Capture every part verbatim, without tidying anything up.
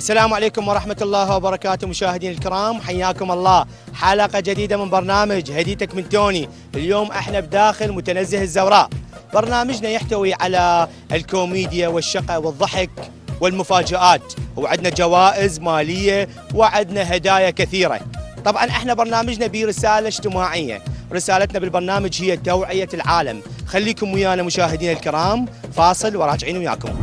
السلام عليكم ورحمة الله وبركاته مشاهدينا الكرام، حياكم الله. حلقة جديدة من برنامج هديتك من توني. اليوم احنا بداخل متنزه الزوراء. برنامجنا يحتوي على الكوميديا والشقة والضحك والمفاجآت، وعندنا جوائز مالية وعندنا هدايا كثيرة. طبعا احنا برنامجنا برسالة اجتماعية، رسالتنا بالبرنامج هي توعية العالم. خليكم ويانا مشاهدينا الكرام، فاصل وراجعين وياكم.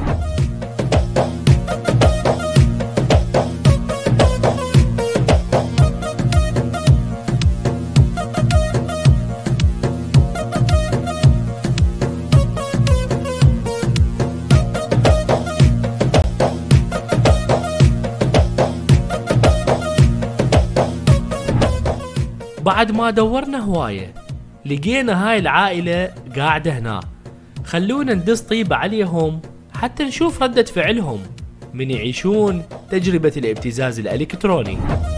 بعد ما دورنا هواية لقينا هاي العائلة قاعدة هنا. خلونا ندس طيبة عليهم حتى نشوف ردة فعلهم من يعيشون تجربة الابتزاز الإلكتروني.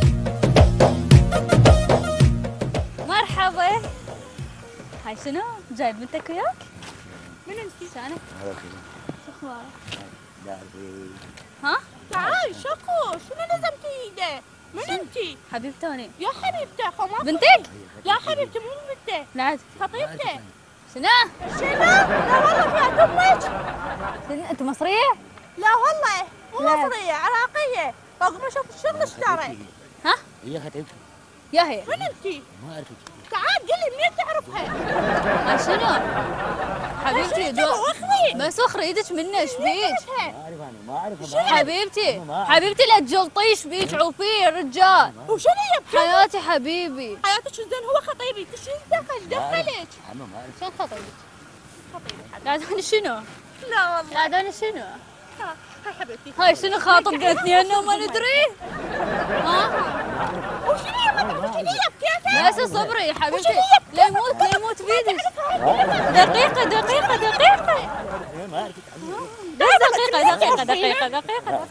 مرحبا. هاي شنو؟ جايب بنتك وياك؟ من انتي؟ شانك؟ شو اخبارك؟ ها؟ تعال شكو، شنو لزمتي ايده؟ من انتي؟ حبيبتي انا. يا حبيبتي اخو ما بنتك؟ لا حبيبتي مو بنتي. لا خطيبتي. شنو؟ شنو؟ لا والله فيها امك. شنو انت مصرية؟ لا والله مو لا. مصرية، عراقية. فاقوم اشوف الشغل اشتري. ها؟ هي خطيبتي. يا هي. من انتي؟ ما اعرفك. تعال قلي منين تعرفها؟ هاي شنو؟ حبيبتي شنو اخوي؟ بس اخري ايدك منه ايش بيك؟ ما اعرف انا ما اعرفها. حبيبتي حبيبتي لا تجلطي ايش بيك عوفيه الرجال. وشنو يبكي؟ حياتي حبيبي. حياتك زين هو خطيبي، شو دخل دخلك؟ انا ما اعرف. شلون خطيبك؟ لا داني شنو؟ لا والله. لا داني شنو؟ ها، هاي حبيبتي. هاي شنو خاطبنا اثنين وما ندري؟ ها؟ وشنو يبكي؟ وشنو يبكي؟ بس صبري حبيبتي لا يموت لا يموت بيدك. دقيقة دقيقة دقيقة ما اعرفك. بس دقيقة دقيقة دقيقة دقيقة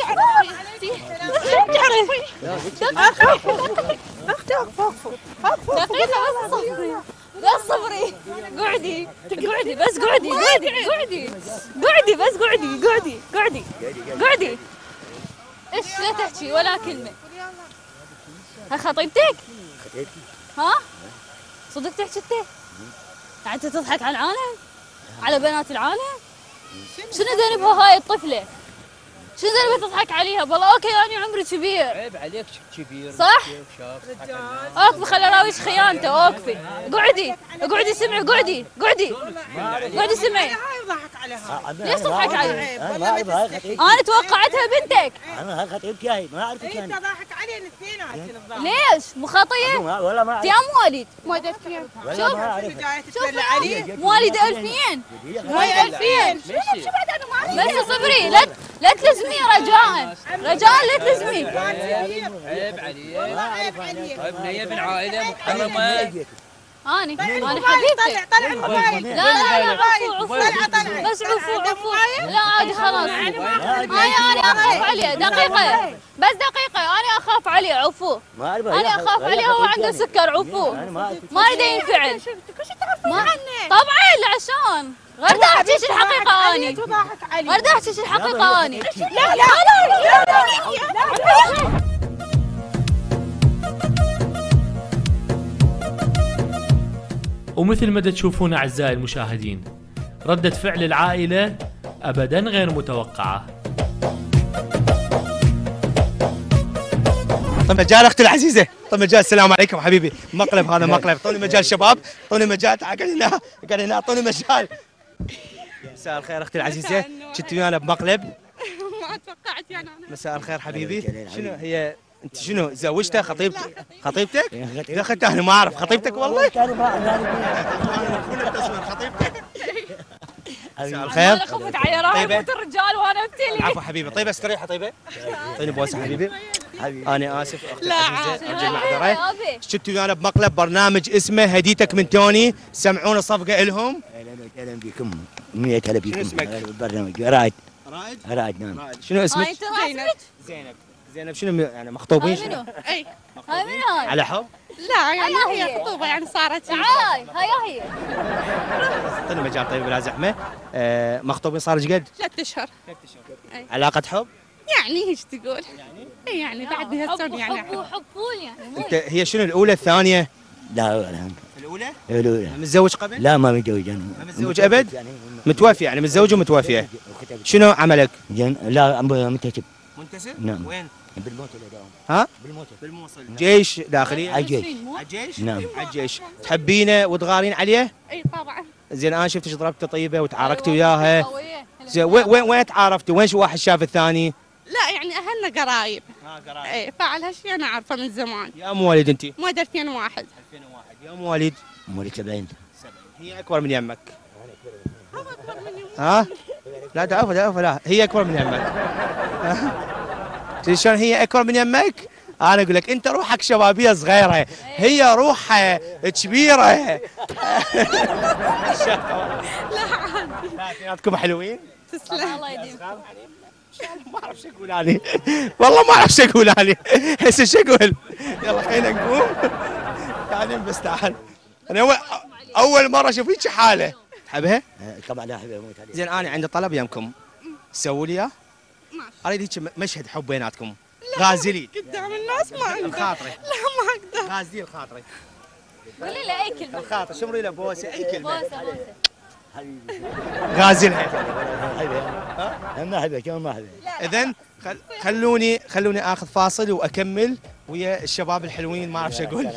دقيقة دقيقة بس صبري. بس صبري قعدي قعدي بس قعدي قعدي قعدي قعدي بس قعدي قعدي قعدي قعدي. ايش لا تحكي ولا كلمة. هاي خطيبتك؟ خطيبتي. ها؟ صدق تحكي انت؟ يعني انت تضحك على العالم؟ على بنات العالم؟ شنو ذنبها هاي الطفلة؟ شنو ذنبها تضحك عليها؟ والله اوكي انا عمري كبير. عيب عليك كبير. صح؟ شاف اوقفي خلي اراويك خيانته. اوقفي قعدي قعدي سمعي قعدي قعدي قعدي سمعي. هاي ضحك عليها. ليش تضحك عليها؟ انا ما اعرف هاي خطيبتي. انا توقعتها بنتك. انا هاي خطيبتي هاي ما اعرفك انت انا. ضاحك علينا الاثنين. ليش؟ مو خطيه؟ ما- ولا ما انت اعرف. يا مواليد ما دفين. ولا شوف. ما اعرف. جاية شوف تتدلع علي. مواليد ألفين. مواليد ألفين. شو بعد انا ما اعرف. بس صبري لا لا تلزمي رجاء رجاء لا تلزمي. عيب عليك. والله عيب عليك. طيب هي من عائله محترمه. اني اني طلع حبيبتي. طلع الموبايل. لا لا لا عفو عفو طلع طلع. بس عفو عفو. لا عادي خلاص. هاي انا اخاف عليه دقيقة بس دقيقة انا اخاف عليه عفو. ما اعرف. انا اخاف عليه هو عنده سكر عفو. انا ما اعرف. ما يريد ينفعل. كل شيء تعرفين ما عنه. طبعا عشان غير دا احكيش الحقيقة اني. تضحك علي. غير دا احكيش الحقيقة اني. لا لا لا لا لا. ومثل ما تشوفون أعزائي المشاهدين، ردة فعل العائلة أبدا غير متوقعة. طيب مجال اختي العزيزه. طيب مجال. السلام عليكم حبيبي. مقلب هذا مقلب. اعطوني مجال شباب. اعطوني مجال. تعال قاعد هنا قاعد هنا. اعطوني مجال. مساء الخير اختي العزيزه. كنت ويانا بمقلب. ما توقعت يعني انا. مساء الخير حبيبي. شنو هي انت شنو زوجتها خطيبتك؟ خطيبتك؟ اذا اخذتها انا ما اعرف خطيبتك والله. انا ما اعرف. خطيبتك. مساء انا الخير. خفت على راح طيبة. يموت الرجال وانا ابتلي. عفوا حبيبي. طيبه استريحي طيبه. اعطيني بوسه حبيبي. انا اسف اختي لا العزيزه. ارجو يا المعذره. أبي. شفتوا ويانا بمقلب برنامج اسمه هديتك من توني. سمعونا صفقه الهم. اهلا اهلا بكم. مية هلا بكم. شنو اسمك؟ البرنامج رائد. رائد. رائد نعم. رائد. شنو اسمك؟ انت زينب. زينب. زينب شنو يعني مخطوبين؟ هاي منو؟ اي. هاي منو هاي؟ على حب؟ لا يعني هاي هي هي. خطوبه يعني صارت. تعال هاي هي. اعطيني مجال طيب بلا زحمه. آه مخطوبين صار ايش قد؟ ثلاث اشهر. علاقة حب؟ يعني ايش تقول؟ يعني يعني بعد هالسن يعني حب وحب فول يعني مو انت هي شنو الاولى الثانيه؟ لا لا الاولى؟ لا متزوج قبل؟ لا ما متزوج انا ما متزوج أبد؟ متوفي يعني متزوج ومتوفيه. شنو عملك؟ جن... لا منتسب. منتسب؟ نعم. وين؟ بالموصل دوام. ها؟ بالموصل. بالموصل. جيش داخليه؟ على الجيش. على الجيش؟ نعم. على الجيش. تحبينه وتغارين عليه؟ اي طبعا. زين انا شفتك ضربته طيبه وتعاركتوا وياها. قوية. زين وين وين وين تعارفتوا؟ وين شو واحد شاف الثاني؟ لا يعني اهلنا قرايب. ها قرايب. اي فعل هالشيء انا عارفه من زمان. يا مواليد انت؟ مواد ألفين وواحد. ألفين وواحد. يا مواليد؟ مواليد سبعين. هي اكبر من يمك. ها؟ لا تعرف لا لا هي اكبر من يمك. تدري شلون هي اكبر من يمك؟ انا اقول لك انت روحك شبابيه صغيره، هي روحها كبيره. لا عادي. لا اثنيناتكم حلوين؟ تسلم. الله يديم. ما اعرف شو اقول انا، والله ما اعرف شو اقول انا، هسه شو اقول؟ يلا خلينا نقوم. تعالين بس تعال. انا اول اول مره اشوف هيك حاله. تحبها؟ طبعا لا احبها اموت عليها. زين انا عندي طلب يمكم، سووا لي اياه. ماشي. اريد هيك مشهد حب بيناتكم، غازلي قدام الناس ما اقدر. الخاطري، لا ما اقدر. غازلي الخاطري، قولي له اي كلمة. الخاطر شمري له بوسه اي كلمه. بوسة بوسة. غازلها. احبها. ما احبها كمان ما احبها. اذا خل... خلوني خلوني اخذ فاصل واكمل ويا الشباب الحلوين ما اعرف شو اقول.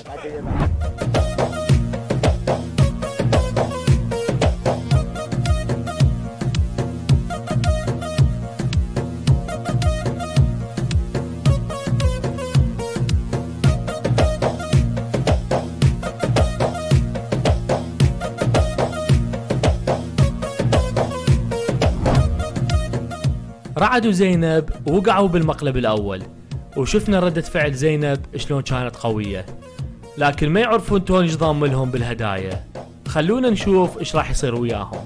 رعد وزينب وقعوا بالمقلب الأول، وشفنا ردة فعل زينب شلون كانت قوية، لكن ما يعرفون توني ايش ضام لهم بالهدايا. خلونا نشوف ايش راح يصير وياهم.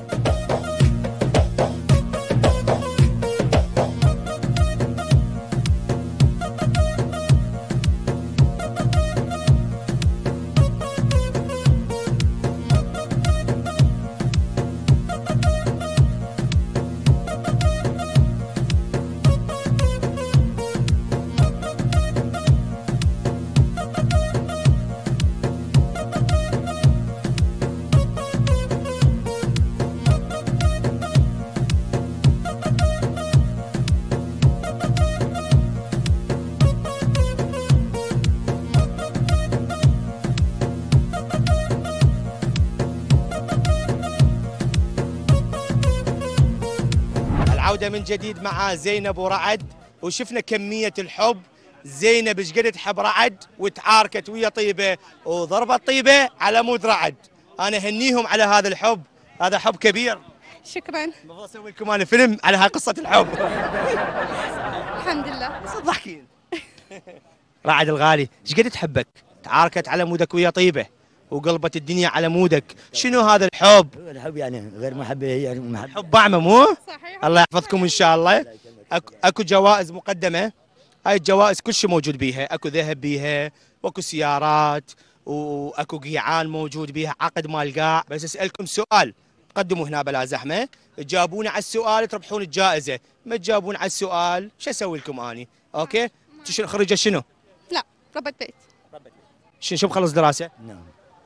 العودة من جديد مع زينب ورعد، وشفنا كمية الحب. زينب ايش قد تحب رعد وتعاركت ويا طيبة وضربت طيبة على مود رعد. أنا هنيهم على هذا الحب، هذا حب كبير. شكرا. المفروض أسوي لكم أنا فيلم على هاي قصة الحب. الحمد لله. بس تضحكين. رعد الغالي ايش قد تحبك؟ تعاركت على مودك ويا طيبة وقلبت الدنيا على مودك، شنو هذا الحب؟ الحب يعني غير محبه هي محبه. حب أعمى مو؟ صحيح. الله يحفظكم ان شاء الله. اكو, أكو جوائز مقدمه، هاي الجوائز كل شيء موجود بيها، اكو ذهب بيها واكو سيارات واكو قيعان موجود بيها، عقد مال قاع. بس اسالكم سؤال، قدموا هنا بلا زحمه، تجاوبوني على السؤال تربحون الجائزه، ما تجاوبون على السؤال شو اسوي لكم اني؟ اوكي؟ شنو خريجه شنو؟ لا ربة بيت. شنو شو مخلص دراسه؟ نعم.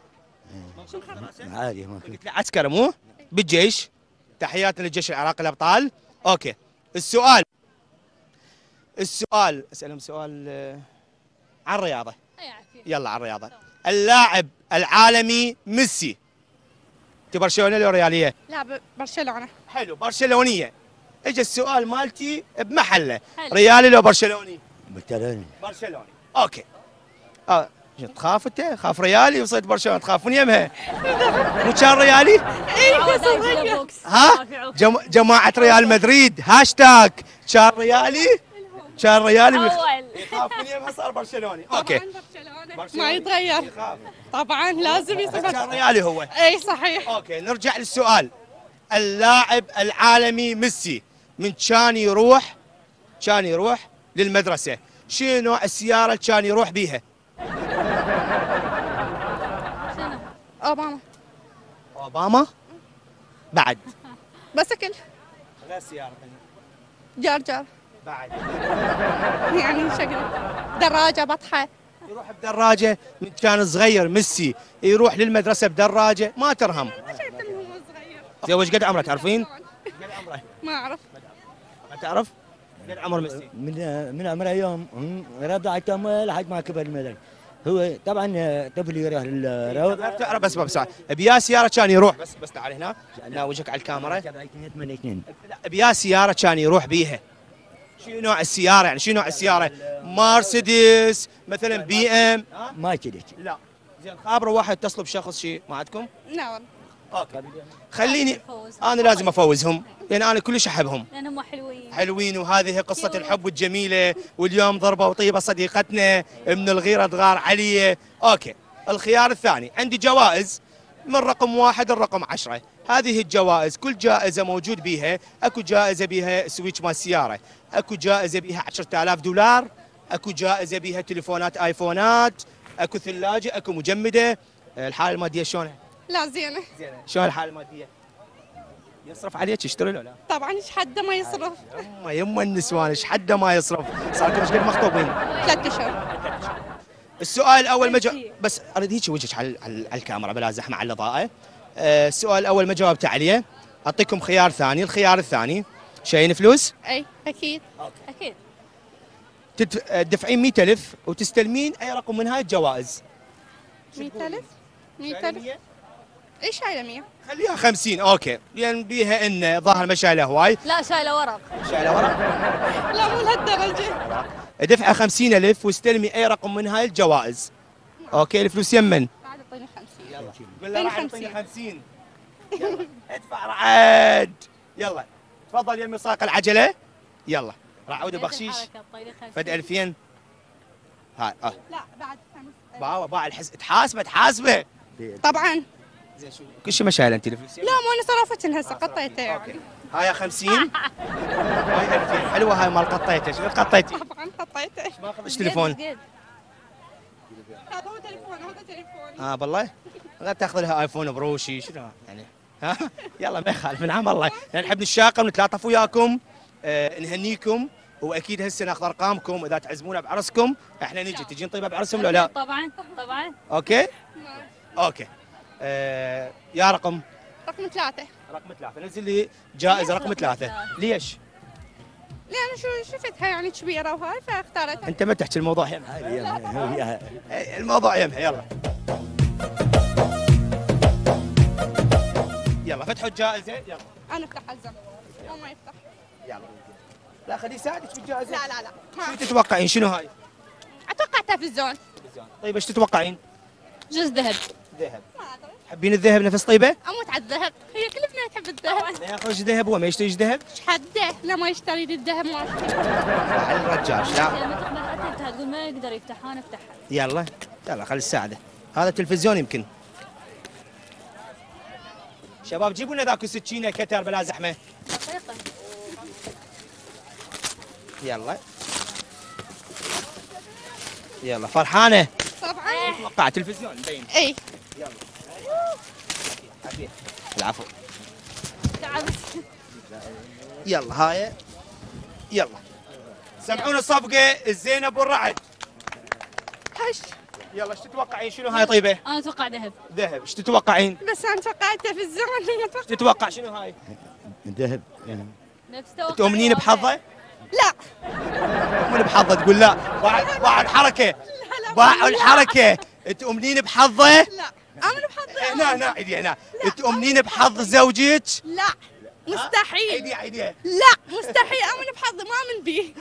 عادي ما في. قلت لي عسكري مو؟ بالجيش. تحياتنا للجيش العراقي الابطال. اوكي. السؤال السؤال اسالهم سؤال آه، عن الرياضه. أي عافية. يلا عن الرياضه. اللاعب العالمي ميسي، انت برشلونه ولا رياليه؟ لا ب- برشلونة. حلو برشلونيه. اجى السؤال مالتي بمحله، حلو. ريالي لو برشلوني؟ بالتالي برشلوني. اوكي. اه تخاف انت؟ خاف ريالي وصيت برشلونه تخافون يمها؟ مو كان ريالي؟ عوض أجي له بوكس. ها؟ ما في عوض. جم... جماعة ريال مدريد هاشتاج كان ريالي كان ريالي ويخ- أول. يخافون يمها صار برشلوني. اوكي. طبعاً برشلونة. برشلوني. ما يتغير. يخاف. طبعا لازم بس يصير. كان ريالي هو. اي صحيح. اوكي نرجع للسؤال. اللاعب العالمي ميسي من كان يروح كان يروح للمدرسة، شنو نوع السيارة اللي كان يروح بيها؟ شنو؟ اوباما. اوباما؟ بعد بسكل. غير سيارة جار جار. بعد يعني شكله دراجة بطحة. يروح بدراجه من كان صغير ميسي يروح للمدرسه بدراجه ما ترهم. ما شفت انه هو صغير. زين وش قد عمره تعرفين؟ قد عمره؟ ما اعرف. ما تعرف؟ قد عمر ميسي؟ من من عمره يوم رضع تم لحد ما كبر المدرسة. هو طبعا طفل يروح للروض. تعرف بس بس بيا سياره كان يروح بس بس تعال هنا هنا وجهك على الكاميرا. ثمانية اثنين. بيا سياره كان يروح بيها. شنو نوع السياره يعني شنو نوع السياره؟ مرسيدس مثلا بي ام؟ ما كذا. لا زين خابره واحد اتصلوا بشخص شيء ما عندكم؟ لا والله. اوكي خليني فوز. انا لازم افوزهم لان انا كلش احبهم. لانهم حلوين. حلوين وهذه قصة الحب الجميلة واليوم ضربة وطيبة صديقتنا من الغيرة تغار علي. اوكي الخيار الثاني عندي جوائز من رقم واحد لرقم عشرة. هذه الجوائز كل جائزة موجود بيها اكو جائزة بيها سويتش مال السيارة، اكو جائزة بيها عشرة آلاف دولار، اكو جائزة بيها تليفونات ايفونات، اكو ثلاجة، اكو مجمدة. الحالة المادية شلونها؟ لا زينة. زينة. شلون الحالة المادية؟ يصرف عليك يشتري له لا؟ طبعا ايش حده ما يصرف. يما يما النسوان ايش حده ما يصرف. صار لكم ايش قد مخطوبين؟ ثلاث اشهر. السؤال الاول ما جا... بس اريد هيك وجهك على على على الكاميرا بلا زحمه على الاضاءه. أه السؤال الاول ما جاوبت عليه اعطيكم خيار ثاني. الخيار الثاني شايلين فلوس؟ اي اكيد. اكيد. تدف... تدفعين مئة ألف وتستلمين اي رقم من هاي الجوائز. مئة ألف. مئة ألف. ايش شايله مية؟ خليها خمسين اوكي لان بيها ان ظاهر ما شايله هواي. لا شايله ورق. شايله ورق. لا مو لهالدرجة. دفعه خمسين ألف واستلمي اي رقم من هاي الجوائز. اوكي الفلوس يمن. بعد اعطيني خمسين. بالله راح خمسين. يعطيني خمسين. يلا ادفع رعد. يلا تفضل يمي ساق العجله. يلا راح اعود بخشيش فد ألفين. هاي اه لا بعد خمس. باع باع الحس تحاسبه تحاسبه. طبعا. زين شو كل شيء ما شايله انت الفلوس. لا مو انا صرفتن هسه قطيته اوكي يعني. هاي خمسين. هاي ألفين حلوه هاي مال قطيته. شو قطيتي؟ طبعا قطيته. ما اخذش تليفون. هذا هو تليفون هذا تليفون. اه بالله لا تاخذ لها ايفون بروشي شنو يعني ها. يلا ما يخالف من عام الله يعني نحب نتشاقم نتلاطف وياكم. آه نهنيكم واكيد هسه ناخذ ارقامكم اذا تعزمونا بعرسكم احنا نجي تجين طيبه بعرسهم ولا لا؟ طبعا طبعا. اوكي؟ اوكي. آه يا رقم رقم ثلاثة. رقم ثلاثة نزل لي جائزة ليش رقم رقم ثلاثة. ثلاثة؟ ليش؟ لأن شو شفتها يعني كبيرة وهاي فاختارتها. أنت ما تحكي الموضوع يمها. هاي يمها وياها. الموضوع يمها يلا. يلا فتحوا الجائزة يلا. أنا أفتح الزم. هو ما يفتح. يلا. لا خليه يساعدك بالجائزة. لا لا لا. شو تتوقعين شنو هاي؟ أتوقع تلفزيون. طيب ايش تتوقعين؟ جوز ذهب. ذهب. ما أدري. تحبين الذهب نفس طيبة؟ أموت على الذهب. هي كل بنات تحب الذهب. ما ياخذ ذهب هو ما يشتري ذهب؟ ايش حده؟ لا ما يشتري لي الذهب ما على الرجال لا. لما تقبل حتى تقول ما يقدر يفتحها نفتحها. يلا يلا خلي الساعدة. هذا تلفزيون يمكن. شباب جيبوا لنا ذاك السكينة كتر بلا زحمة. دقيقة. يلا. يلا فرحانة؟ طبعا. اتوقع تلفزيون مبين. اي. يلا. عافية. العفو. تعال. يلا هاي. يلا. سمعونا الصفقة الزينب والرعد. هش. يلا ايش تتوقعين شنو هاي طيبة؟ انا اتوقع ذهب. ذهب، ايش تتوقعين؟ بس أنا توقعت تلفزيون. ايش تتوقع شنو هاي؟ ذهب. نفس توقعي. تؤمنين بحظه؟ لا. تؤمنين بحظه تقول لا، باع باع الحركة. باع الحركة، تؤمنين بحظه؟ لا. أمن بحظي. هنا هنا عيدي هنا، تؤمنين بحظ زوجك؟ لا. مستحيل. عيدي عيدي. لا مستحيل أمن بحظي ما أمن به.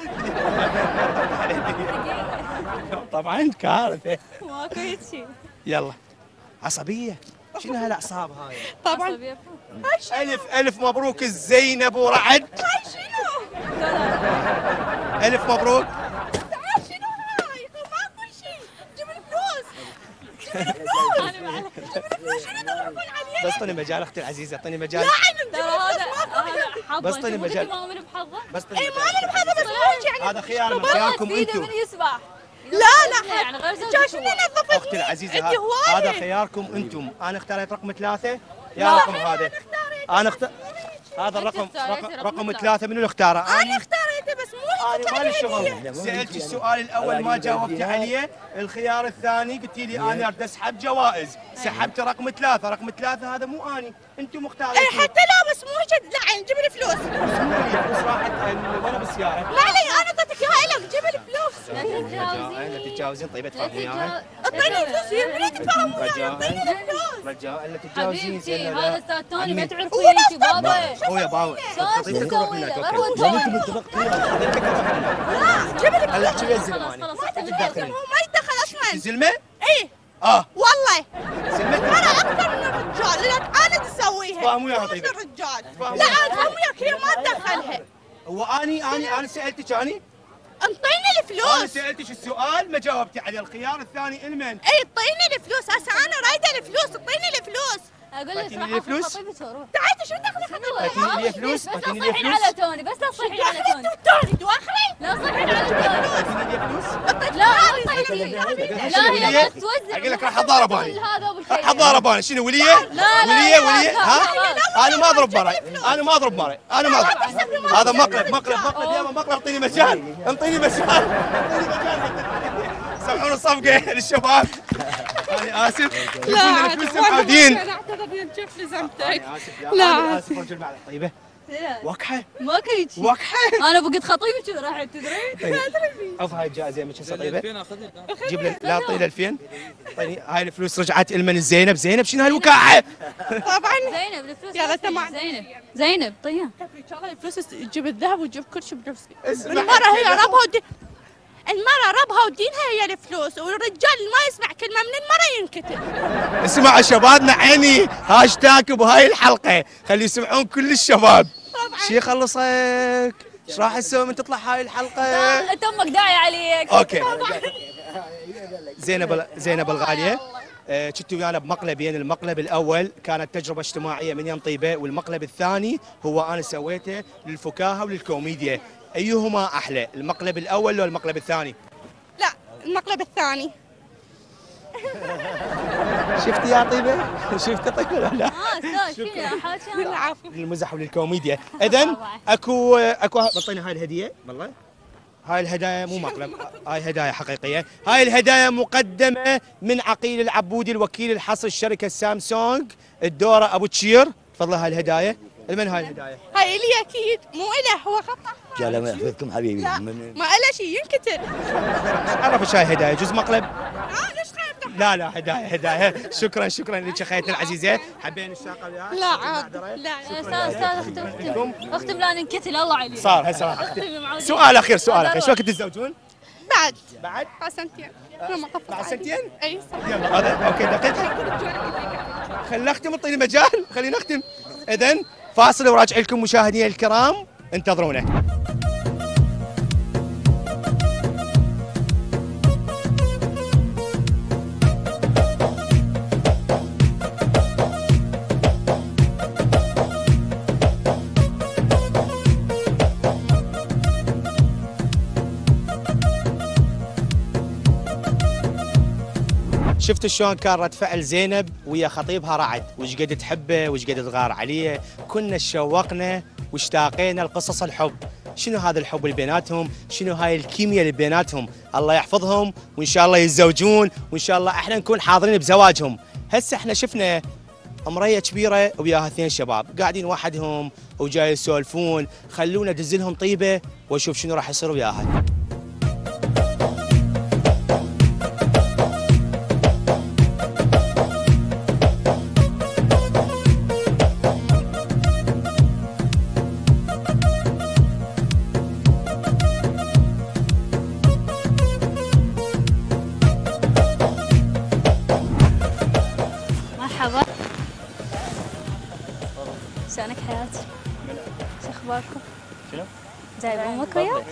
طبعا كارثة. ماكو هيك شيء. يلا عصبية. شنو هالأعصاب هاي؟ طبعا. عصبية. ألف ألف مبروك الزينب ورعد. هاي شنو؟ ألف مبروك. تعال شنو هاي؟ ماكو شيء. جيب الفلوس. جيب الفلوس. جيب الفلوس شنو تضربون عليه؟ بس طني مجال أختي العزيزة طني مجال. ترى هذا هذا حظه. بس طني أنت مو مجال. ما أؤمن بحظه. بس طني اي ما أمن بحظي بس مو يعني. هذا خيار من خياركم بإيده أنتم. من يسبح. لا لا يعني غير زوجك جا هو. شنو نظفت اختي العزيزه انت هذا هواية. هذا خياركم انتم. انا اختاريت رقم ثلاثه يا لا. رقم هذا. انا اخت... هذا الرقم اختاريتي رقم, رقم رقم ثلاثة. ثلاثه منو اللي اختاره؟ انا اختاريته بس مو انا مالي شغل. سالت السؤال الاول ما جاوبت عليه، الخيار الثاني قلت لي انا اريد اسحب جوائز، سحبت رقم ثلاثه، رقم ثلاثه هذا مو اني، انتم مختارين. اي حتى لا بس مو جد لعن جيب لي فلوس. الفلوس راحت وانا بالسياره. ما علي انا اعطيتك اياها لك جيب لي فلوس. لا تتجاوزين. لا تتجاوزين. طيب ادفعهم وياي. اعطيني فلوس يا بنات تفهم وياي اعطيني فلوس. رجاء لا تتجاوزين. حبيبتي هذا استاذ توني ما عمي. تعرفين انت بابا. اخويا باوع. شلون تسوي له؟ غير وانت يعني انتم اتفقتوا لا جيب لي هلا فلوس. شو خلاص الزلمه خلاص ما تتدخل. هو ما يدخل اصلا. زلمه؟ اي اه والله زلمه. انا اكثر من الرجال لانك انا تسويها. فاهم وياها طيب. مش الرجال. لا انا فاهم وياك هي ما تدخلها. هو اني اني انا سالتك اني انطيني انا الفلوس. سالتك السؤال ما جاوبتي عليه، الخيار الثاني المن؟ اي اعطيني الفلوس هسه انا رايده الفلوس اعطيني الفلوس. اقول لك تعطيني راح لي اخذ فلوس؟ خطيبتي واروح. تعالي شو دخل خطيبك؟ تعطيني لي فلوس؟ بس لا تعطيني لي تصيحين فلوس؟ على توني بس لا تصيحين على توني. توني دواخلي. لا تصيحين على توني. تعطيني لي فلوس؟ لا لا هي بس توزع. اقول لك راح اضارب اني. هذا ابو راح الكيس. اضارب انا. شنو وليه؟ لا، لا، وليه لا، وليه؟ لا، ها؟ لا، انا ما اضرب مري، انا ما اضرب مري، انا ما اضرب. هذا مقلب مقلب مقلب يابا مقلب. اعطيني مجال، انطيني مجال، انطيني مجال. سامحوني الصفقه للشباب. انا اسف. لا الفلوس معودين. انا اعتذر من جف لزمتك. انا اسف يا لا. انا اسف رجل معلش. طيبه وقحه ما كنت شي. وقحه. انا بقيت خطيبك راح تدري. طيب اوف هاي الجائزه من كسر طيبه. ألفين اخذها. جيب لي لا اعطيني ألفين. اعطيني هاي الفلوس رجعت المن الزينب. زينب شنو هالوكاعه؟ طبعا زينب الفلوس يلا ما تمام. تجي. زينب زينب طيب. ان شاء الله الفلوس تجيب الذهب وتجيب كل شيء بنفسي. اسمع المرأة هي كذا. ربها ودين المرأة ربها ودينها هي الفلوس، والرجال اللي ما يسمع كلمة من المرأة ينكتب. اسمع شبابنا عيني هاشتاج بهاي الحلقه خلي يسمعون كل الشباب. شي خلصك ايش راح تسوي من تطلع هاي الحلقه؟ انت امك داعي عليك. اوكي زينب زينب الغاليه. آه، كنت ويانا بمقلبين، المقلب الاول كانت تجربه اجتماعيه من يم طيبه، والمقلب الثاني هو انا سويته للفكاهه وللكوميديا. ايهما احلى، المقلب الاول ولا المقلب الثاني؟ لا المقلب الثاني. شفتي يا طيبه؟ شفتي طيبه ولا لا؟ اه استاذ شنو حاجه. العفو. للمزح وللكوميديا. اذا اكو اكو بعطينا هاي الهديه والله. هاي الهدايا مو مقلب، هاي هدايا حقيقيه، هاي الهدايا مقدمه من عقيل العبودي الوكيل الحصري الشركه سامسونج الدوره ابو تشير. تفضل هاي الهدايا. لمن هاي الهدايا؟ هاي الي اكيد مو اله هو خطأ. لا لا ما يحفظكم حبيبي. لا من- ما له شيء ينكتب. عرف ايش هاي هدايا؟ جزء مقلب؟ اه ليش خايف؟ لا لا هدايا هدايا. شكرا شكرا لك اخيتنا العزيزه. حبينا الشاقه وياك. لا عاد لا يا استاذ استاذ اختم اختم اختم لا ننكتل الله عليك. صار هسه راح اختم أختم. يا معودين. سؤال اخير سؤال اخير، شو وقت تتزوجون؟ بعد بعد؟ بعد سنتين. لما طفل بعد عادي. سنتين؟ اي صح. يلا هذا اوكي دقيقه. خلينا نختم اعطيني مجال خلينا نختم. اذا فاصل وراجع لكم مشاهدينا الكرام انتظرونا. شفت شلون كان رد فعل زينب ويا خطيبها رعد، وش قد تحبه وش قد تغار عليه. كنا شوقنا واشتاقينا لقصص الحب. شنو هذا الحب اللي بيناتهم، شنو هاي الكيمياء اللي بيناتهم. الله يحفظهم وان شاء الله يتزوجون، وان شاء الله احنا نكون حاضرين بزواجهم. هسه احنا شفنا امريه كبيره وياها اثنين شباب قاعدين وحدهم وجاي يسولفون. خلونا ادزلهم طيبه واشوف شنو راح يصير وياها. مرحبا. شلونك حياتي؟ شو اخباركم؟ شنو؟ جايب امك وياك؟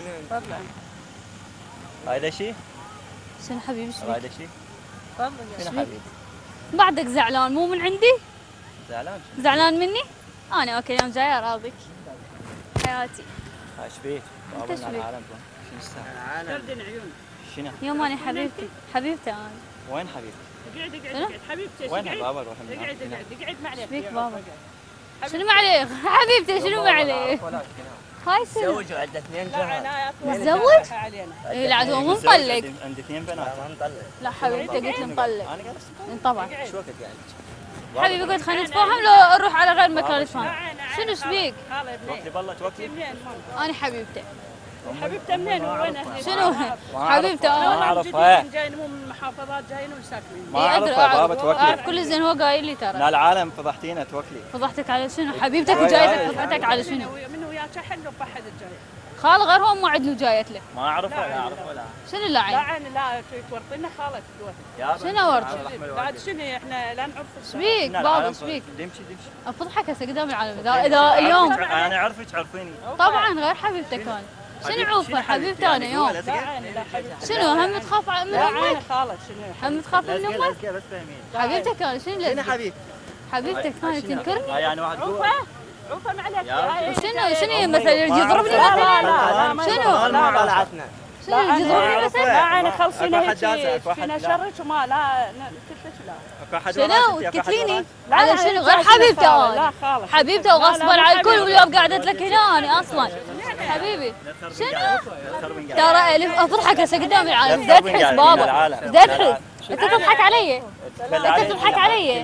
هذا شيء؟ شنو حبيبي شو بيك؟ هذا شيء؟ شنو حبيبي؟ بعدك زعلان مو من عندي؟ زعلان؟ زعلان مني؟ انا اوكي اليوم جايه اراضيك. حياتي. ايش بيك؟ أنت إيش بيك؟ العالم شنو السالفه؟ شنو؟ يوم انا حبيبتي حبيبتي انا. وين حبيبتي؟ اقعد شنو؟ اقعد حبيبتي وين بابا روح من اقعد هنا. اقعد اقعد ما عليك ايش بيك بابا؟ شنو ما عليك؟ حبيبتي شنو ما عليك؟ ولا شنو؟ هاي سنة تزوج وعنده اثنين بنات. تزوج؟ اي لا عاد هو مو مطلق. عندي اثنين بنات. لا حبيبتي قلت لي مطلق. انا قاعد طبعا. شو وقت قاعد؟ حبيبي قلت خلينا نتفاهم لو نروح على غير مكان نتفاهم. شنو ايش بيك؟ توكلي بالله توكلي. انا حبيبتي. حبيبته منين وين اهلها؟ شنو حبيبته ما انا؟ اعرفها. جايين مو من المحافظات جايين وساكنين. ما اعرفها بابا توكلي. اعرف كل زين هو قايل لي ترى. لا العالم فضحتينا توكلي. فضحتك على شنو؟ حبيبتك وجايتك فضحتك على شنو؟ من وياك حل وبحد الجاي. خال غير هو موعد له جايت له. ما اعرفها لا اعرفها لا. شنو لا اللعين؟ عين لا تورطينا خالك تورط. شنو ورد؟ بعد شنو احنا لا نعرف ايش بيك بابا ايش بيك؟ دمشي دمشي. افضحك هسه قدام العالم اذا اذا اليوم انا اعرفك تعرفيني. طبعا غير حبيبتك انا. شنو عوفه حبيبتي انا يوم؟ لا عين لا حبيبتي. شنو هم تخاف من لا عين امك؟ خالك شنو؟ هم تخاف من امك؟ بس فهميني. حبيبتك انا شنو شنو لازم؟ حبيبي؟ حبيبتك انا تنكرني؟ هاي يعني واحد عوفه عوفه ما عليك. شنو شنو مثلا يضربني لا لا مثلا؟ لا شنو؟ ما طلعتنا. شنو يضربني مثلا؟ لا عين خلصينا أكو حد جالس، هيك أكو حد فينا لا. شرك وما لا كلش لا. اكو احد شنو وراسك؟ تكتليني؟ لا، على لا، شنو لا، غير حبيبتي لا، انا لا، خالص. حبيبتي لا، وغصبا لا، على الكل حبيبتي. واليوم قعدت لك هنا انا اصلا حبيبي شنو؟ ترى الف افضحك هسه قدام العالم زاد حس بابا زاد حس انت تضحك علي انت تضحك علي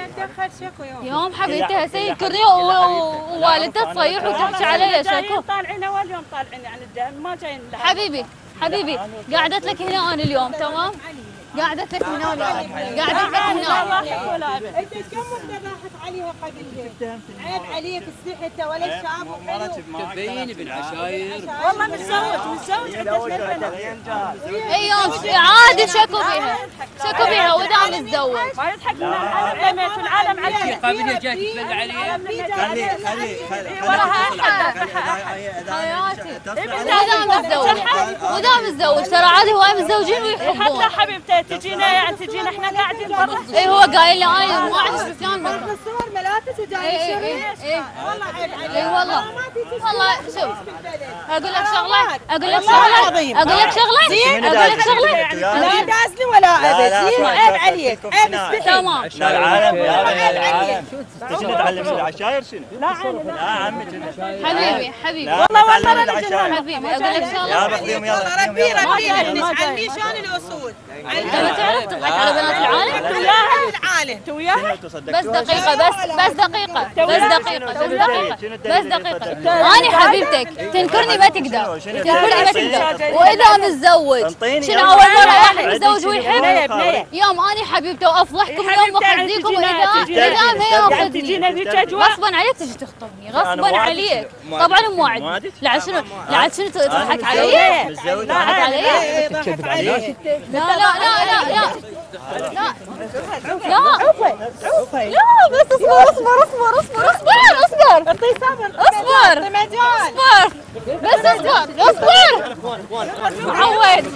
يوم حبيبتي هسه ينكرني ووالدته تصيح وتحكي علي شكو طالعين اول يوم طالعين يعني الدم ما جايين لحد. حبيبي حبيبي قعدت لك هنا انا اليوم تمام قعدت لك هنا اليوم قعدت لك هنا انت كم مده راحت عليها قبل عيب عليك استحيته ولا شاب تبيني بالعشاير. والله متزوج متزوج عندك اثنين بنات. اي يوم عادي شكو بيها شكو بيها ودام متزوج ما يضحك من العالم لما في العالم عليك. قابل جاك تبل عليه. خلي خلي خلي وراها حياتي ودام متزوج ودام متزوج ترى عادي هواي متزوجين ويحبون حتى حبيبتي تجينا يعني تجينا احنا قاعدين برا. اي هو قايل لي انا ما عاد اشوف فلان مره الصور ملابس وجاي اي اي يشتري اي والله عيب عليك اي والله والله شوف اقول لك شغله اقول لك والله شغله العظيم. اقول لك شغله زين. اقول لك شغله لا دازني ولا ابد زين عيب عليك عيب استحي تمام لا العالم يا العالم تجي نتعلم العشاير شنو؟ لا عين لا عمي حبيبي حبيبي والله والله لا العشاير. حبيبي اقول لك يا شغله بخليهم يلا ربي ربي عني شلون الاصول انت ما تعرف تضحك على بنات العالم وياها العالم وياها بس دقيقة بس بس دقيقة بس دقيقة بس دقيقة بس دقيقة أنا حبيبتك تنكرني ما تقدر تنكرني ما تقدر وإذا متزوج شنو أول مرة واحد متزوج ويحب يوم أنا حبيبته وأفضحكم يوم بخزيكم وإذا إذا هي أخذني غصبا عليك تجي تخطبني غصبا عليك طبعا مواعد لا شنو لا شنو تضحك علي تضحك علي ضحك عليك لا لا لا لا لا لا لا لا بس اصبر اصبر اصبر اصبر اصبر اصبر اعطيه صبر اصبر اعطيه مجال اصبر بس اصبر اصبر معود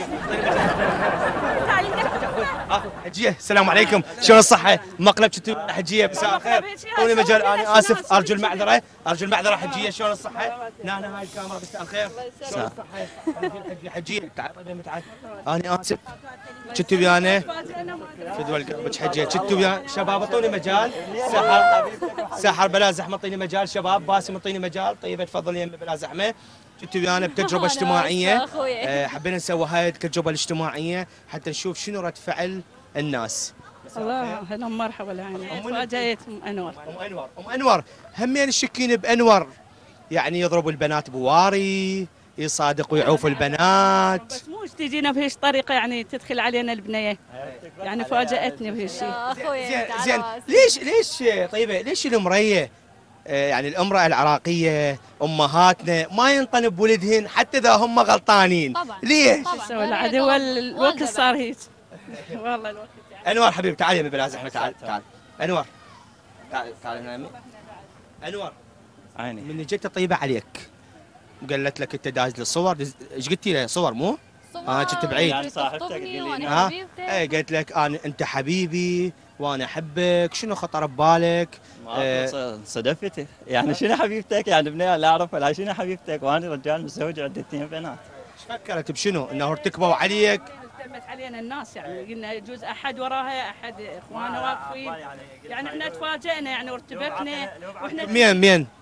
حجيه السلام عليكم شلون الصحه؟ مقلب شتو حجيه مساء الخير اعطوني مجال انا اسف ارجو المعذره ارجو المعذره حجيه شلون الصحه؟ هنا هاي الكاميرا مساء الخير شلون الصحه؟ حجيه تعال طيب تعال انا اسف شتو ويانا فدوى القلب حجيه شتو ويانا شباب اعطوني مجال سحر سحر بلا زحمه اعطيني مجال شباب باسم اعطيني مجال طيب تفضل يمي بلا زحمه شتو ويانا بتجربه اجتماعيه أه حبينا نسوي هاي التجربه الاجتماعيه حتى نشوف شنو رد فعل الناس. الله هلا مرحبا العين تفاجأت ام انور. ام انور ام انور همين الشكين بانور يعني يضربوا البنات بواري يصادقوا يعوفوا البنات بس مو تجينا بهيش طريقه يعني تدخل علينا البنيه يعني فاجأتني بهالشيء. زين زين ليش ليش طيبه ليش المريه آه يعني الامراه العراقيه امهاتنا ما ينطن بولدهن حتى اذا هم غلطانين طبعا ليش؟ طبعا عاد هو الوقت صار هيك والله الوقت يعني. انور حبيبي تعال يا بلا زحمه تعال تعال انور تعال تعال هنا يمي انور عيني من جيت طيبه عليك وقالت لك انت داز لي صور ايش قلتي لها صور مو؟ اه كنت بعيد يعني صاحبتك ها اي قالت لك انا انت حبيبي وانا احبك شنو خطر ببالك؟ آه صدفتي يعني شنو حبيبتك يعني بنيه لا اعرف ولا شنو حبيبتك وانا رجال متزوج عندي اثنين بنات. ايش فكرت بشنو؟ انه ارتكبوا عليك؟ التمت علينا الناس يعني قلنا يجوز احد وراها احد اخواننا واقفين يعني احنا تفاجئنا يعني وارتبكنا واحنا مين مين؟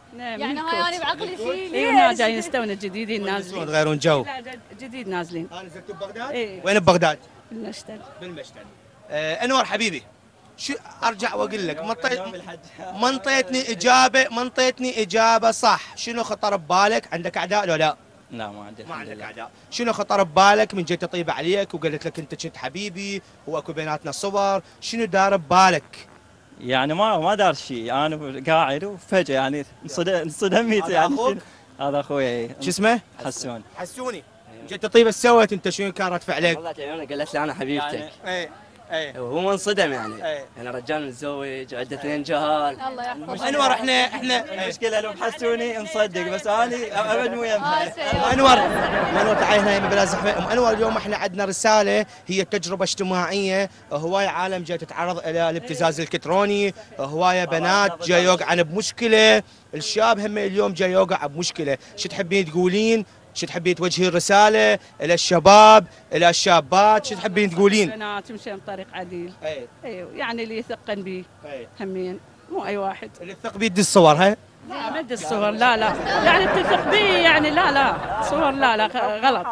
نعم يعني هاي انا بعقلي شيء اي هنا جايين يستونا جديدين نازلين. تغيرون جو. لا جد- جديد نازلين. انا نزلت ببغداد؟ اي وين ببغداد؟ بالمشتل. بالمشتل. آه انور حبيبي، شو ارجع واقول لك، ما انطيت ما انطيتني اجابه ما انطيتني اجابه صح. شنو خطر ببالك؟ عندك اعداء لو لا؟ لا ما عندي ما الحمد عندك لله. اعداء. شنو خطر ببالك من جيت اطيب عليك وقالت لك انت كنت حبيبي واكو بيناتنا صور؟ شنو دار ببالك؟ يعني ما ما دار شيء، انا قاعد وفجاه يعني انصدم انصدمت هذا يعني. أخوك؟ هذا اخوي. شو اسمه؟ حسون. حسوني. جيت اطيب ايش سويت انت؟ شنو كان رد فعلك؟ والله عيونه قالت لي انا حبيبتك. يعني ايه ايه وهو منصدم يعني. ايه. انا رجال متزوج وعنده اثنين جهال. الله يحفظك. انور احنا احنا المشكله لو بحسوني نصدق، بس انا ابد مو يمها. ام انور ام انور تعالي هنا بلا زحمه. ام انور اليوم احنا عندنا رساله، هي تجربه اجتماعيه. هوايه عالم جاي تتعرض الى الابتزاز الالكتروني، هوايه بنات جاي يوقعن بمشكله، الشاب هم اليوم جاي يوقع بمشكله. شو تحبين تقولين؟ شو تحبين توجهين رساله الى الشباب الى الشابات؟ شو تحبين تقولين؟ بنات مشين بطريق عديل. اي ايوه يعني اللي يثقن بي اي همين، مو اي واحد. اللي الثق بيدي الصور ها؟ لا ما ادري الصور، لا لا يعني تثق بي يعني، لا لا صور لا لا غلط.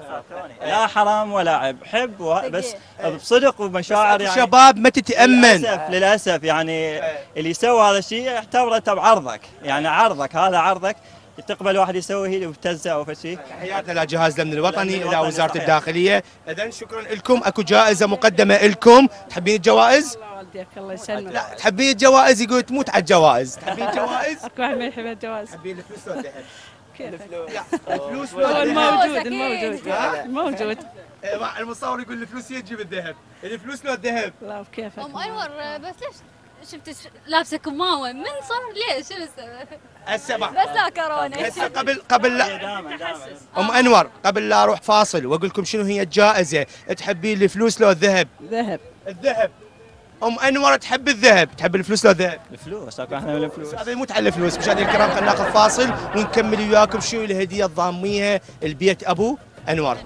لا حرام ولا عيب، حب و- بس بصدق ومشاعر يعني. شباب ما تتامن. للاسف للاسف يعني اللي يسوي هذا الشيء اعتبره تبع عرضك، يعني عرضك هذا عرضك، تقبل واحد يسوي هي ويبتزه او شيء. تحياتنا لجهاز الامن الوطني، الى الوطني وزاره صحيح. الداخليه. اذا شكرا لكم. اكو جائزه مقدمه لكم. تحبين الجوائز؟ الله والديك الله يسلمك. لا تحبين الجوائز؟ يقول تموت على الجوائز. تحبين الجوائز؟ اكو واحد ما يحب الجواز. تحبين الفلوس ولا الذهب؟ كيف؟ الفلوس هو ولا الذهب؟ الموجود أكيد. الموجود الموجود. إيه، مع المصور يقول الفلوس هي تجيب الذهب، الفلوس لو الذهب. الله وكيفك. ام انور بس ليش شفتك لابسه كمامه من صار ليش؟ شنو السبب؟ هسه بعد. بس لا كورونا. هسه قبل قبل لا دائما دائما ام انور قبل لا اروح فاصل واقول لكم شنو هي الجائزه، تحبين الفلوس لو الذهب؟ ذهب. الذهب. ام انور تحب الذهب، تحب الفلوس لو الذهب؟ الفلوس، اكو احنا من الفلوس. هذا يموت على الفلوس. مشاهدينا الكرام خلينا ناخذ فاصل ونكمل وياكم شنو الهديه الضاميه البيت ابو انور.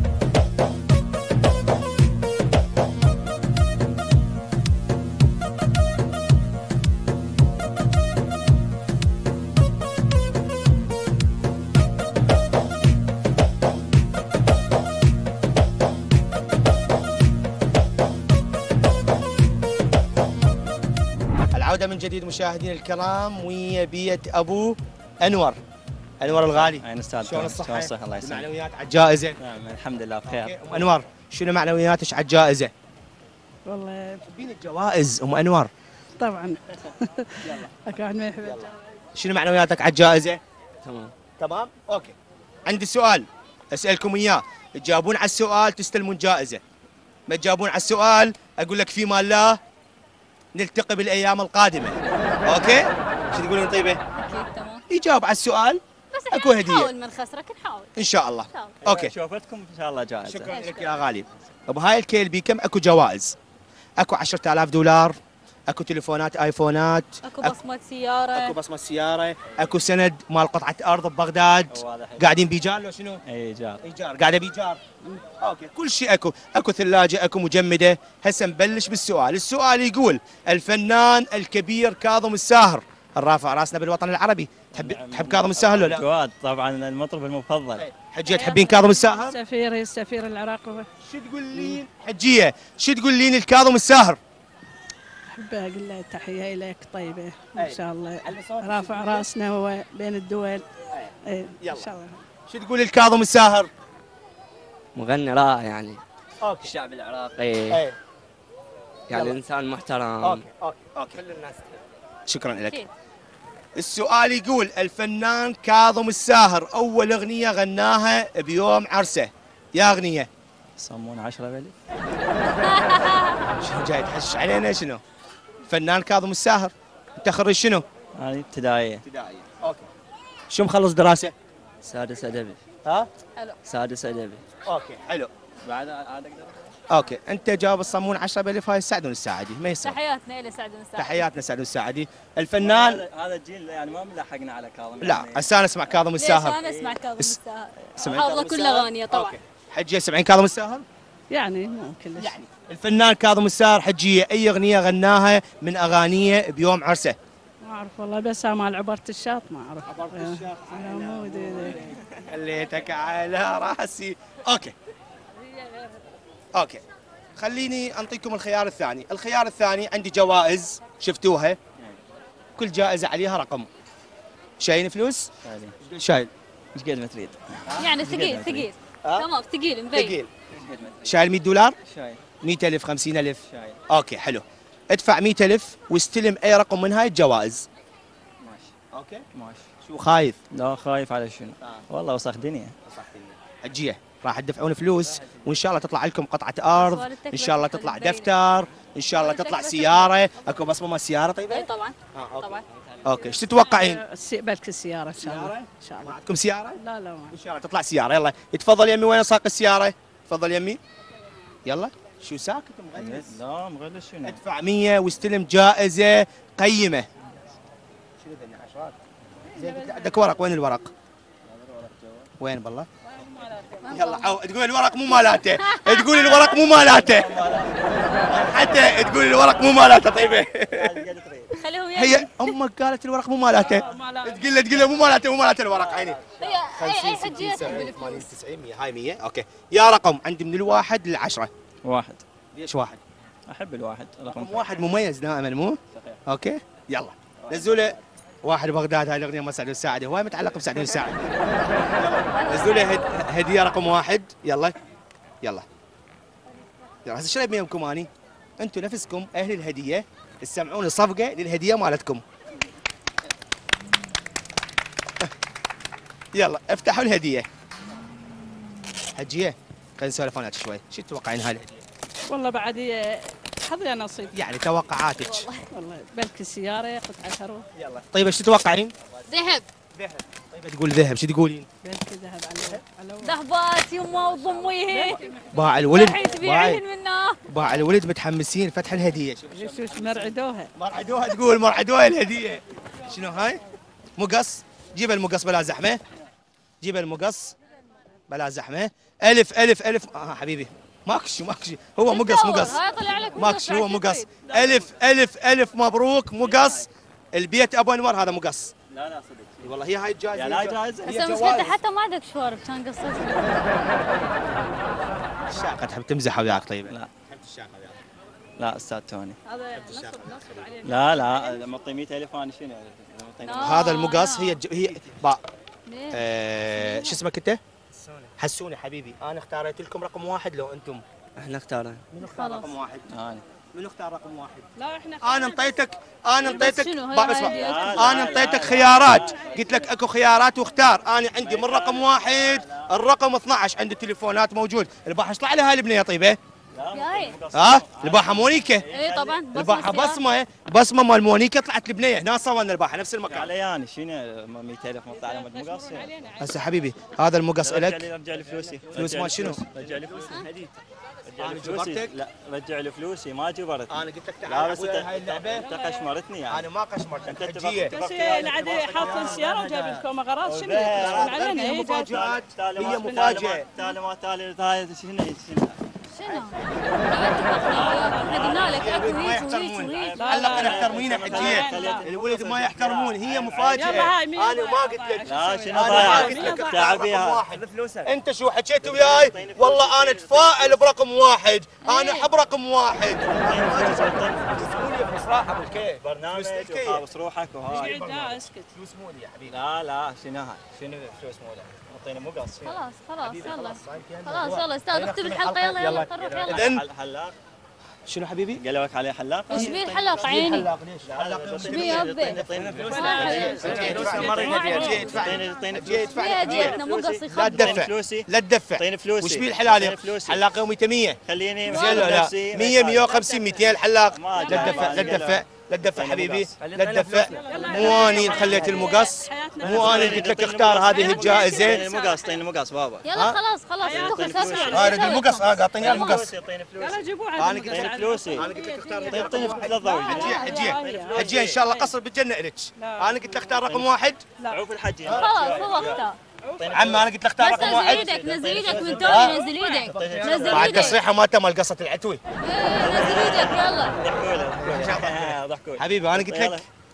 العودة من جديد مشاهدينا الكرام ويا بيت ابو انور. انور الغالي، عين استاذ. شلون الصحة؟ شلون الصحة؟ الله يسلمك. المعنويات على الجائزة. نعم الحمد لله بخير. ام انور شنو معنوياتك على الجائزة؟ والله تحبين الجوائز ام انور؟ طبعا. اكو واحد ما يحب الجواز. شنو معنوياتك على الجائزة؟ تمام. تمام؟ اوكي. عندي سؤال اسألكم اياه، تجاوبون على السؤال تستلمون جائزة. ما تجاوبون على السؤال اقول لك في مال الله نلتقي بالايام القادمة. اوكي؟ شو تقولون طيبة؟ اكيد تمام. يجاوب على السؤال بس أكو احنا هدية. نحاول ما نخسرك، نحاول ان شاء الله. ان شاء الله. اوكي. شوفتكم ان شاء الله جائزة. شكرا لك يا غالي. بهاي الكيل بي كم اكو جوائز؟ اكو عشرة آلاف دولار، اكو تليفونات ايفونات، اكو بصمه سياره. اكو بصمه سياره، اكو سند مال قطعه ارض ببغداد. قاعدين بايجار لو شنو؟ اي ايجار. ايجار، قاعده بايجار. اوكي، كل شيء اكو، اكو ثلاجه، اكو مجمده. هسه نبلش بالسؤال، السؤال يقول الفنان الكبير كاظم الساهر الرافع راسنا بالوطن العربي، تحب تحب كاظم الساهر ولا لا؟ جواد طبعا المطرب المفضل. حجيه تحبين كاظم الساهر؟ السفير السفير العراقي. شو تقولين حجيه؟ شو تقولين الكاظم الساهر؟ احب اقول له تحيه اليك طيبه ان شاء الله، رافع راسنا هو بين الدول. اي ان شاء الله. شو تقول الكاظم الساهر؟ مغني رائع يعني. اوكي. الشعب العراقي ايه. يعني انسان محترم. اوكي اوكي اوكي. كل الناس. شكرا لك. أكيد. السؤال يقول الفنان كاظم الساهر اول اغنيه غناها بيوم عرسه، يا اغنيه؟ يصمون عشرة بلي. شنو جاي تحشش علينا شنو؟ الفنان كاظم الساهر، انت خريج شنو؟ هذه ابتدائية. ابتدائيه. اوكي. شو مخلص دراسه؟ سادس ادبي. ها؟ حلو. سادس ادبي. اوكي حلو. بعد عاد اقدر. اوكي، انت جاوب الصمون عشرة بلف، هاي سعد الساعدي ما يصير. تحياتنا الى سعد ونسعد. تحياتنا سعد الساعدي. الفنان هذا هذا الجيل يعني ما ملحقنا على كاظم. لا يعني هسه انا اسمع كاظم ليش الساهر. انا اسمع كاظم الساهر؟ سمعت حافظه كاظم كل الساهر؟ اغانيه طبعا. أوكي. حجيه سمعين كاظم الساهر؟ يعني مو كلش. يعني الفنان كاظم الساهر حجيه اي اغنيه غناها من اغانيه بيوم عرسه؟ ما اعرف والله، بس مال عبرة الشاط ما اعرف. عبرة الشاط. على مود. خليتك على راسي. اوكي اوكي خليني انطيكم الخيار الثاني. الخيار الثاني عندي جوائز شفتوها، كل جائزه عليها رقم. شايل فلوس؟ شايل. ايش قد ما تريد؟ يعني ثقيل ثقيل تمام ثقيل مبين. ثقيل. شايل مئة دولار؟ شايل. مئة ألف، خمسين ألف؟ شايل. اوكي حلو. ادفع مئة ألف واستلم اي رقم من هاي الجوائز. ماشي. اوكي ماشي. شو خايف؟ لا خايف على شنو؟ والله وسخ دنيا. حجيه راح تدفعون فلوس وان شاء الله تطلع لكم قطعه ارض، ان شاء الله تطلع دفتر، ان شاء الله تطلع سياره. اكو بصمه مال السياره طيبه؟ اي طبعا آه، أوكي. طبعا. اوكي ايش تتوقعين؟ بلك السيارة ان شاء الله. ان شاء الله. عندكم سياره؟ لا لا ما. ان شاء الله تطلع سياره. يلا يتفضل يمي. وين ساق السياره؟ تفضل يمي. يلا شو ساكت مغلس؟ لا مغلس شنو؟ ادفع مية واستلم جائزه قيمه. شنو ذني عشرات؟ زين قلت لي عندك ورق، وين الورق؟ وين بالله؟ يلا عو... تقول الورق مو مالاته، تقول الورق مو مالاته، حتى تقول الورق مو مالاته. طيبه خليه وياك. هي امك قالت الورق مو مالاته، تقول له تقول له مو مالاته، مو مالاته الورق. عيني هي اي اي حجيه تقبل ثمانين فلوس. تسعين مية. هاي مية. اوكي يا رقم عندي من الواحد للعشره. واحد. ليش واحد؟ احب الواحد. رقم رقم واحد مميز دائما مو؟ اوكي يلا نزلوا له واحد بغداد. هاي الاغنيه مال سعد الساعدي، هواي متعلق بسعد الساعدي. نزلوا له هد... هديه رقم واحد. يلا يلا يلا هسه ايش رايكم يمكم اني؟ انتم نفسكم اهل الهديه تسمعون الصفقه للهديه مالتكم. يلا افتحوا الهديه. حجيه خلينا نسولف انا شوي. شو تتوقعين هاي الهديه؟ والله بعد حظي نصيب. يعني توقعاتك. والله بلك السيارة قطعة ثروة. يلا طيب ايش تتوقعين؟ ذهب. ذهب. طيب تقول ذهب، شو تقولين؟ بلك ذهب على على ذهبات يما وضميهن. باع الولد الحين باع, تبيعين منه. باع الولد متحمسين فتح الهديه. شوف شوف مرعدوها. مرعدوها تقول مرعدوها الهديه. شنو هاي؟ مقص. جيب المقص بلا زحمه. جيب المقص بلا زحمه. الف الف الف. اه حبيبي ماكش ماكش هو مقص مقص. هاي طلع لك ماكش هو مقص. الف الف الف مبروك مقص. البيت ابو انور هذا مقص. لا لا صدق. والله هي هاي الجائزه. يعني هاي جائزه. بس المشكلة حتى ما عندك شوارب كان قصتك. الشاقه تحب تمزح وياك طيب؟ لا. تحب الشاقه وياك؟ لا استاذ توني. هذا نصب نصب عليه. لا لا معطي مئة ألف انا شنو؟ هذا المقص هي الج... هي با ليه؟ آه... شو اسمك انت؟ حسوني حبيبي. انا اختاريت لكم رقم واحد لو انتم. احنا اختارنا. من اختار رقم واحد؟ انا. من اختار رقم واحد؟ لا احنا انا انطيتك انا انطيتك شنو هي بابا هاي اسمع. دي؟ انا انطيتك خيارات، قلت لك اكو خيارات واختار. انا عندي من رقم واحد الرقم اثنعش، عندي تليفونات موجود. الباحه ايش طلع لها البنيه طيبه؟ ياي. ها؟ الباحه مونيكا. اي طبعا. الباحه بصمه بصمه مال مونيكا طلعت البنيه هنا صورنا الباحه نفس المكان. علي يعني شنو مئة ألف مطلع على مقص. هسه حبيبي هذا المقص رجع لك. لي رجع لي فلوسي. فلوس مال شنو؟ رجع لي فلوسي. رجع أنا لي فلوسي. جبرتك؟ لا رجع لي فلوسي ما جبرتني. انا قلت لك لا تعال بس وياي هاي اللعبه. انت قشمرتني يعني. انا ما قشمرت انت انت اتفقت- حجيه. اتفقت بس وياي العدل اتفاق حاط يعني. السيارة وجايب لكم اغراض شنو وذهب. يتصلون علينا؟ هي إيه، جاي- مفاجآت. تالي هي ما- مفاجأة. تالي ما تالي تالي شنو شنو شنو؟ احنا قلنا لك اكو ما هيك وهيك يحترمون. وهيك. علق يحترمون حجيه. لا. الولد ما يحترمون. هي مفاجاه. يلا هاي مين انا ما قلت لك. لا شنو أنا ما ضايع قلت لك اختار تعبيها. رقم واحد. انت شو حكيت وياي؟ والله انا اتفائل برقم واحد. انا احب رقم واحد. بصراحه بالكيف. برنامج الكيف. وخابص روحك وهاي. قاعد لا اسكت. فلوس مودي يا حبيبي. لا لا شنو هاي شنو فلوس مولا اعطيني مقص. خلاص خلاص يلا خلاص يلا استاذ اختم الحلقه يلا يلا نروح يلا. إذن حلاق شنو حبيبي؟ قالوا لك عليه حلاق. ايش بيه الحلاق عيني؟ حلاق ليش؟ حلاق ايش بيه يا ابي؟ اعطيني فلوس. يدفع في هديتنا مو قصي لا خبر. تدفع فلوسي. لا تدفع. اعطيني فلوسي. وش بيه الحلال؟ اعطيني فلوسي. حلاق يومي مية. خليني زين لا نفسي. مية مية وخمسين مئتين الحلاق. ما لا أدري. تدفع لا ما تدفع لا تدفع طيب حبيبي مقص. لا تدفع. مو اني اللي خليت المقص، مو انا اللي قلت لك اعطيني اختار مقص. هذه اعطيني الجائزه. مقص اعطيني مقص بابا. يلا خلاص خلاص انتم خسرتوا. هاي رد المقص. ها قاطيني المقص. اعطيني يلا فلوس. جيبوها. انا قلت اعطيني فلوسي. انا قلت لك اختار اعطيني فلوس لا تضوج. حجيه حجيه حجيه ان شاء الله قصر بالجنه الك. انا قلت لك اختار رقم واحد. عوف الحج. خلاص هو اختار. عم انا قلت لك اختار بس رقم نزل واحد. ايدك نزل ايدك من توني نزل ايدك نزل بعد ايدك. تصريحه مالته مال قصه العتوي. إيه، نزل ايدك يلا. ضحكوا له ضحكوا له. حبيبي انا قلت لك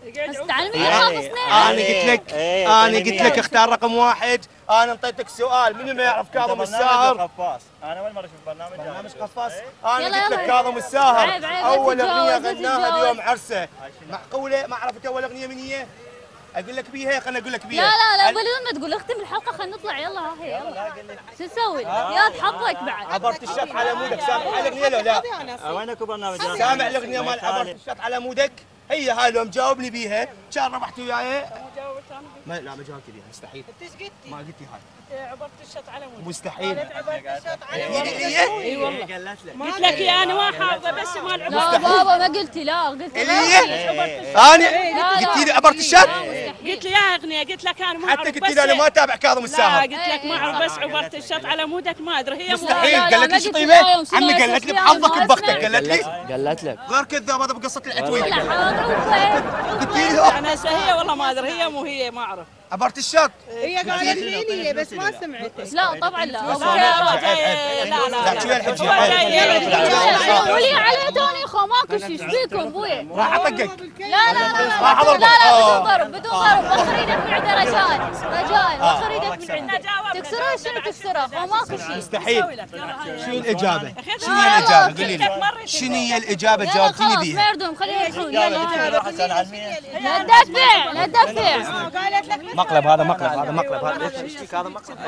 بس تعلمي يخاف انا قلت لك انا قلت لك اختار رقم واحد. انا انطيتك سؤال، منو ما يعرف كاظم الساهر؟ قفاص. انا اول مره اشوف برنامج برنامج قفاص. انا قلت لك كاظم الساهر اول اغنيه غناها بيوم عرسه. معقوله ما عرفت اول اغنيه من هي؟ اقول لك بيها، خليني اقول لك بيها. لا لا لا بدون ما تقول اختم الحلقه خلينا نطلع يلا ها هي يلا. شو نسوي؟ يا تحظك بعد. عبرت الشط على مودك، سامع الاغنيه لو لا؟ وينك برنامج؟ سامع الاغنيه مال عبرت الشط على مودك؟ هي هاي لو مجاوبني بيها كان ربحت وياي. ما لا ما جاوبت بيها مستحيل. انت ايش قلتي؟ ما قلتي هاي. عبرت الشط على مود. مستحيل. عبرت الشط على مود. اي والله. قلت لك يا انا ما حافظه بس مال عبرت. لا بابا ما قلتي لا قلت اللي انا قلت لي عبرت الشط. قلت لي يا اغنيه قلت لك انا ما اعرف. حتى قلت لي انا ما اتابع كاظم الساهر. لا قلت لك ما اعرف بس عبرت الشط على مودك ما ادري هي مستحيل. قالت لي شو طيبه؟ عمي قالت لي بحظك ببختك. قالت لي قالت لك غير كذاب هذا بقصه العتوي. قلت لي انا هي والله ما ادري هي مو هي ما اعرف. عبرت الشط. هي قالت لي بس ما سمعتها. لا طبعا لا لا لا لا شوي الحجه. قولي عليه توني خو ماكو شيء ايش بيكم ابويا؟ راح اطقك. لا لا لا لا لا بدون ضرب بدون ضرب وخر يدك من عنده رجال رجال وخر يدك من عنده تكسره شنو تكسره خو ماكو شيء. مستحيل. شنو الاجابه؟ شنو هي الاجابه؟ قولي لي شنو هي الاجابه جاوبتيني بيها؟ ما يردون خليهم يدخلون يلا راح اسال عن مين؟ لا تدفع لا تدفع قالت لك مقلب هذا مقلب هذا مقلب هذا ايش فيك هذا مقلب؟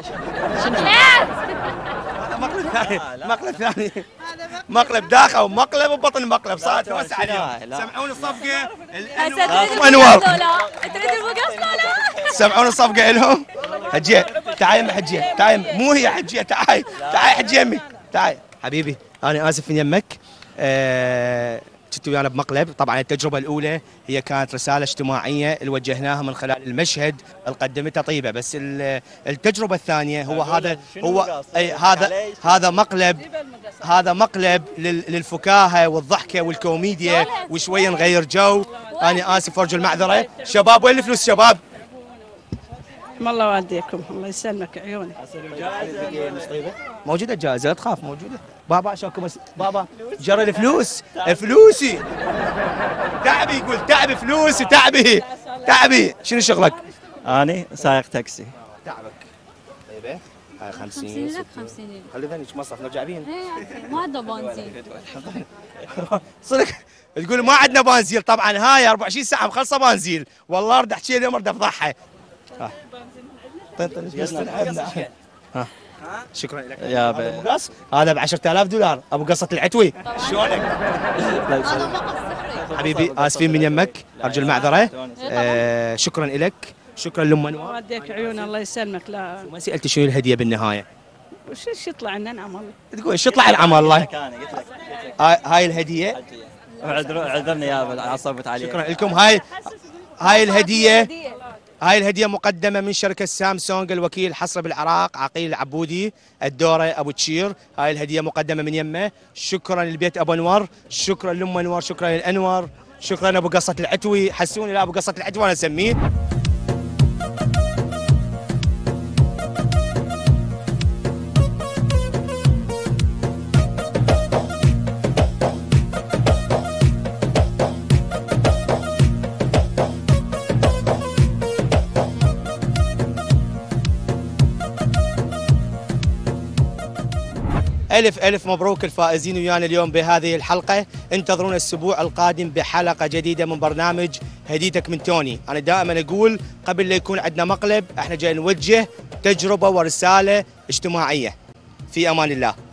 هذا مقلب ثاني مقلب ثاني مقلب داخل ومقلب وبطن مقلب صارت توسع عليهم. سمعون الصفقه انور تريد البقص لا لا سمعون الصفقه لهم. حجيه تعاي يمي حجيه تعاي مو هي حجيه تعاي تعاي حجيه يمي تعاي حبيبي انا اسف من يمك. أه كنت ويانا بمقلب. طبعا التجربه الاولى هي كانت رساله اجتماعيه اللي وجهناها من خلال المشهد اللي قدمته طيبه. بس التجربه الثانيه هو هذا هو أي هذا هذا مقلب هذا مقلب للفكاهه والضحكه والكوميديا وشويه نغير جو. انا اسف ارجو المعذره. شباب وين الفلوس شباب؟ الله والديكم الله يسلمك عيوني. موجوده الجائزه لا تخاف موجوده. بابا شوكم بس بابا جرى الفلوس فلوسي تعبي يقول تعبي فلوسي تعبي تعبي. شنو شغلك؟ اني سائق تاكسي. تعبك طيبه هاي خمسين خمسين لك خمسين لك خلي ذنك مصرف نرجع بين ما عندنا بنزين صدق تقول ما عندنا بنزين. طبعا هاي أربعة وعشرين ساعه مخلصه بنزين. والله ارد احكي اليوم ارد افضحها. ها شكرا لك يا ابو قص. هذا ب عشرة آلاف دولار ابو قصه العتوي. شلونك؟ هذا موقف سحري حبيبي اسفين من يمك ارجو المعذره. آه شكرا لك شكرا لام انور. والديك عيون الله يسلمك. لا ما سالت شنو الهديه بالنهايه؟ وش ايش يطلع لنا نعم تقول ايش يطلع العمل الله. قلت لك هاي هاي الهديه عذرني يا عصبت علي. شكرا لكم. هاي هاي الهديه هاي الهديه مقدمه من شركه سامسونج الوكيل حصر بالعراق عقيل العبودي الدوره ابو تشير. هاي الهديه مقدمه من يمه. شكرا للبيت ابو انور شكرا لام انور شكرا للانور شكرا ابو قصه العتوي. حسوني لا ابو قصه العتوي انا اسميه. ألف ألف مبروك الفائزين ويانا اليوم بهذه الحلقة. انتظرونا الأسبوع القادم بحلقة جديدة من برنامج هديتك من توني. أنا دائما أقول قبل لا يكون عندنا مقلب احنا جاي نوجه تجربة ورسالة اجتماعية. في أمان الله.